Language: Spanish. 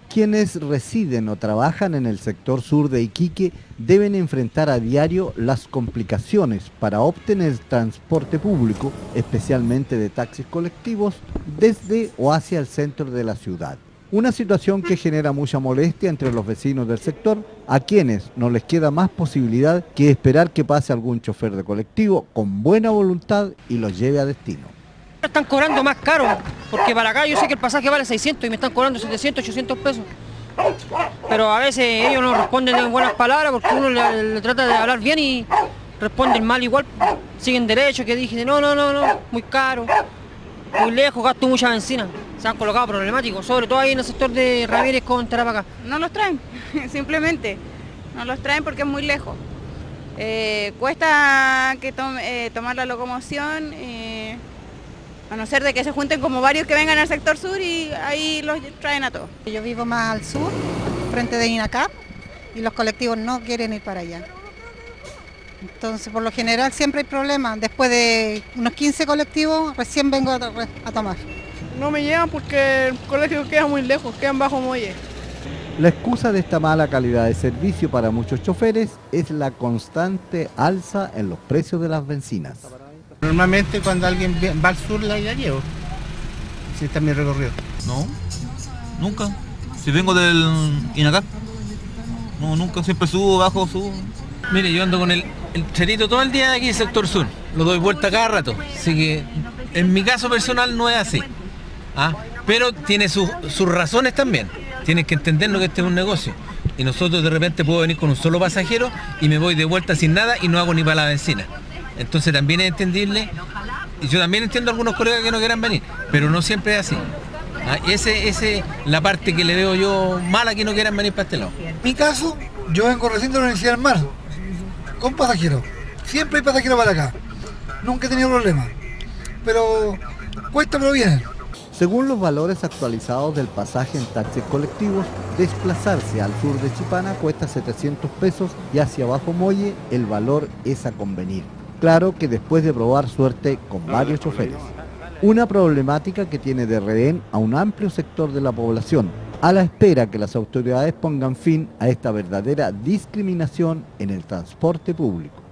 Quienes residen o trabajan en el sector sur de Iquique deben enfrentar a diario las complicaciones para obtener transporte público, especialmente de taxis colectivos, desde o hacia el centro de la ciudad. Una situación que genera mucha molestia entre los vecinos del sector, a quienes no les queda más posibilidad que esperar que pase algún chofer de colectivo con buena voluntad y los lleve a destino. Están cobrando más caro, porque para acá yo sé que el pasaje vale 600 y me están cobrando 700, 800 pesos. Pero a veces ellos no responden en buenas palabras porque uno le trata de hablar bien y responden mal igual. Siguen derecho, que dije, no, muy caro, muy lejos, gasto mucha benzina. Se han colocado problemáticos, sobre todo ahí en el sector de Ramírez con Tarapacá. No los traen, simplemente. No los traen porque es muy lejos. Cuesta que tomar la locomoción. A no ser de que se junten como varios que vengan al sector sur y ahí los traen a todos. Yo vivo más al sur, frente de INACAP, y los colectivos no quieren ir para allá. Entonces, por lo general siempre hay problemas. Después de unos 15 colectivos, recién vengo a tomar. No me llegan porque el colegio queda muy lejos, quedan bajo muelle. La excusa de esta mala calidad de servicio para muchos choferes es la constante alza en los precios de las bencinas. Normalmente cuando alguien va al sur la llevo, si está mi recorrido. No, nunca. Si vengo del INACAP, no, nunca, siempre subo, bajo, subo. Mire, yo ando con el cherito todo el día aquí en el sector sur, lo doy vuelta cada rato, así que en mi caso personal no es así. Pero tiene sus razones también, tienes que entenderlo que este es un negocio. Y nosotros de repente puedo venir con un solo pasajero y me voy de vuelta sin nada y no hago ni para la benzina. Entonces también es entendible, y yo también entiendo a algunos colegas que no quieran venir, pero no siempre es así. Esa es la parte que le veo yo mala, que no quieran venir para este lado. En mi caso, yo vengo recién de la Universidad del Mar, con pasajeros. Siempre hay pasajeros para acá. Nunca he tenido problemas. Pero cuesta, pero vienen. Según los valores actualizados del pasaje en taxis colectivos, desplazarse al sur de Chipana cuesta 700 pesos y hacia Bajo Muelle el valor es a convenir. Claro que después de probar suerte con varios choferes. Una problemática que tiene de rehén a un amplio sector de la población, a la espera que las autoridades pongan fin a esta verdadera discriminación en el transporte público.